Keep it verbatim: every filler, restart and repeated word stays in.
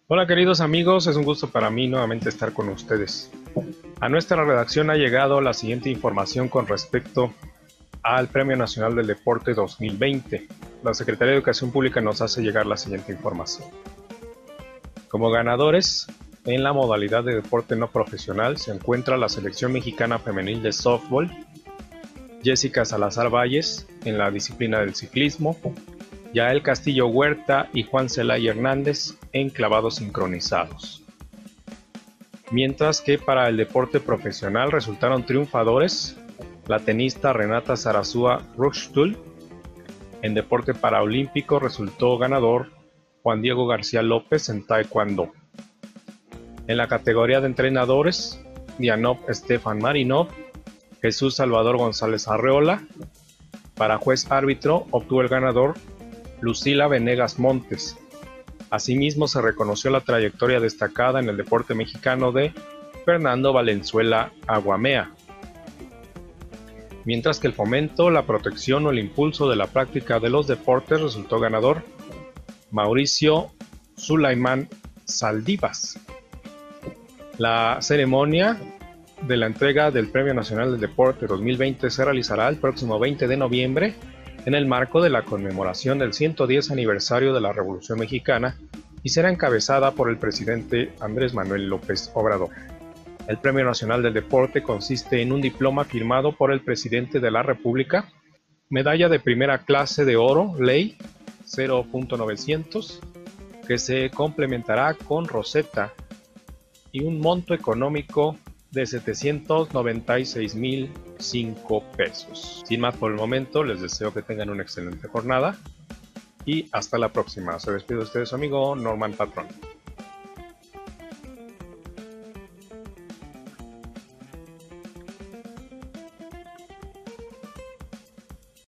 Hola queridos amigos, es un gusto para mí nuevamente estar con ustedes. A nuestra redacción ha llegado la siguiente información con respecto al Premio Nacional del Deporte dos mil veinte. La Secretaría de Educación Pública nos hace llegar la siguiente información. Como ganadores, en la modalidad de deporte no profesional se encuentra la Selección Mexicana Femenil de Softball, Jessica Salazar Valles en la disciplina del ciclismo, Yael Castillo Huerta y Juan Celaya Hernández en clavados sincronizados. Mientras que para el deporte profesional resultaron triunfadores la tenista Renata Zarazúa Rushtul. En deporte paraolímpico resultó ganador Juan Diego García López en taekwondo. En la categoría de entrenadores, Dianov Estefan Marinov, Jesús Salvador González Arreola. Para juez árbitro obtuvo el ganador Lucila Venegas Montes. Asimismo se reconoció la trayectoria destacada en el deporte mexicano de Fernando Valenzuela Aguamea. Mientras que el fomento, la protección o el impulso de la práctica de los deportes resultó ganador Mauricio Sulaimán Saldivas. La ceremonia de la entrega del Premio Nacional del Deporte dos mil veinte se realizará el próximo veinte de noviembre en el marco de la conmemoración del ciento diez aniversario de la Revolución Mexicana y será encabezada por el presidente Andrés Manuel López Obrador. El Premio Nacional del Deporte consiste en un diploma firmado por el presidente de la República, medalla de primera clase de oro, ley cero punto novecientos, que se complementará con roseta y un monto económico de setecientos noventa y seis mil cinco pesos. Sin más por el momento, les deseo que tengan una excelente jornada y hasta la próxima. Se despide de ustedes su amigo Norman Patrón.